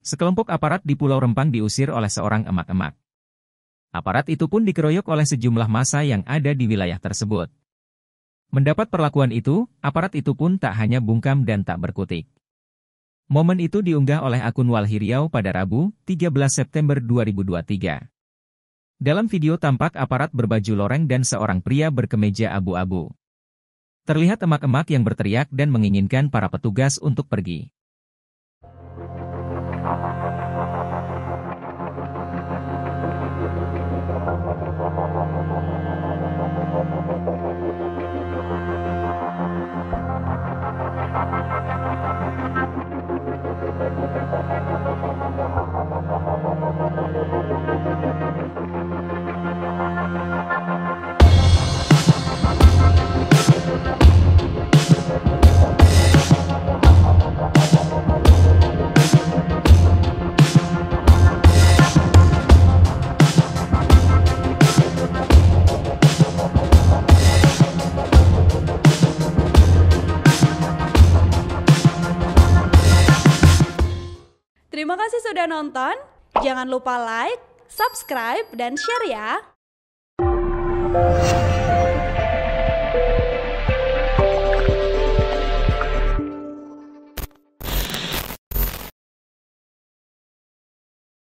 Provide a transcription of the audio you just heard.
Sekelompok aparat di Pulau Rempang diusir oleh seorang emak-emak. Aparat itu pun dikeroyok oleh sejumlah massa yang ada di wilayah tersebut. Mendapat perlakuan itu, aparat itu pun tak hanya bungkam dan tak berkutik. Momen itu diunggah oleh akun Walhi Riau pada Rabu, 13 September 2023. Dalam video tampak aparat berbaju loreng dan seorang pria berkemeja abu-abu. Terlihat emak-emak yang berteriak dan menginginkan para petugas untuk pergi. Terima kasih sudah nonton. Jangan lupa like, subscribe, dan share ya.